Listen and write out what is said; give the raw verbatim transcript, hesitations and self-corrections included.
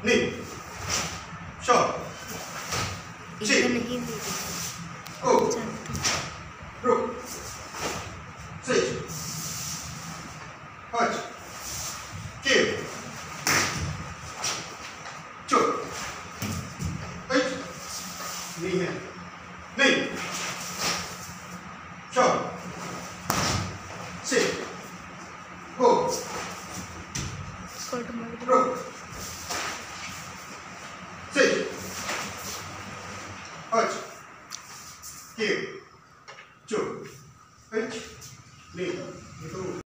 नहीं शॉट इधर नहीं ओ रुक सिक्स पाँच छः चौक नहीं है नहीं शॉट